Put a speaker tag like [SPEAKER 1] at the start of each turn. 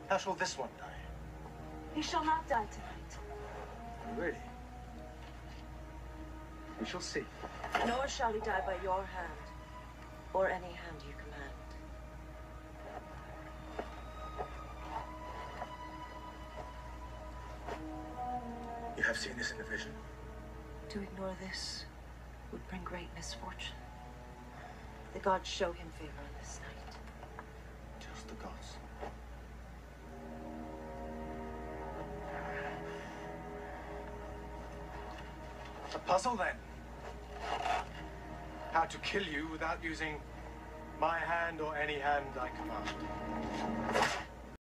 [SPEAKER 1] How shall this one die?
[SPEAKER 2] He shall not die tonight.
[SPEAKER 1] Really? We shall see.
[SPEAKER 2] Nor shall he die by your hand, or any hand you command.
[SPEAKER 1] You have seen this in a vision?
[SPEAKER 2] To ignore this would bring great misfortune. The gods show him favor on this night.
[SPEAKER 1] Just the gods. A puzzle, then. How to kill you without using my hand or any hand I command.